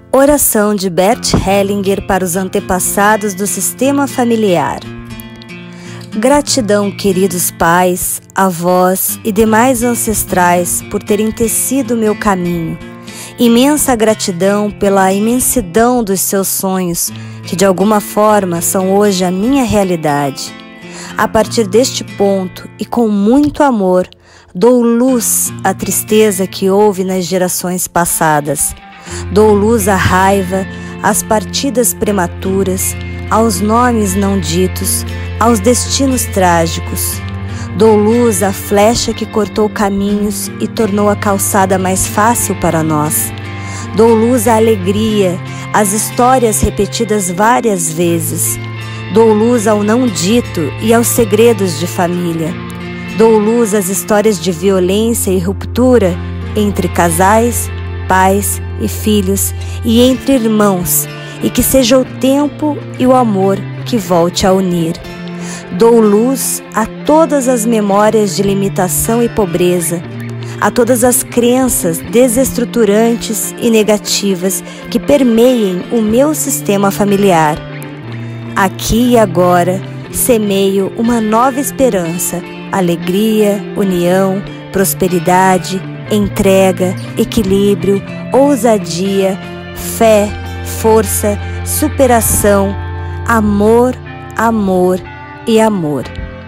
Oração de Bert Hellinger para os antepassados do sistema familiar. Gratidão, queridos pais, avós e demais ancestrais, por terem tecido meu caminho. Imensa gratidão pela imensidão dos seus sonhos, que de alguma forma são hoje a minha realidade. A partir deste ponto e com muito amor, dou luz à tristeza que houve nas gerações passadas. Dou luz à raiva, às partidas prematuras, aos nomes não ditos, aos destinos trágicos. Dou luz à flecha que cortou caminhos e tornou a calçada mais fácil para nós. Dou luz à alegria, às histórias repetidas várias vezes. Dou luz ao não dito e aos segredos de família. Dou luz às histórias de violência e ruptura entre casais, pais e filhos e entre irmãos, e que seja o tempo e o amor que volte a unir. Dou luz a todas as memórias de limitação e pobreza, a todas as crenças desestruturantes e negativas que permeiem o meu sistema familiar. Aqui e agora semeio uma nova esperança, alegria, união, prosperidade, entrega, equilíbrio, ousadia, fé, força, superação, amor, amor e amor.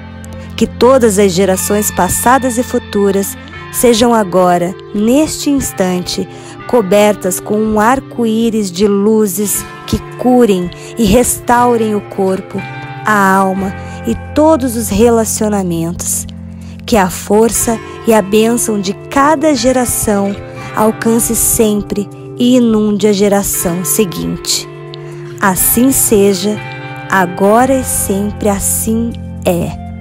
Que todas as gerações passadas e futuras sejam agora, neste instante, cobertas com um arco-íris de luzes que curem e restaurem o corpo, a alma e todos os relacionamentos. Que a força e a bênção de cada geração alcance sempre e inunde a geração seguinte. Assim seja, agora e sempre assim é.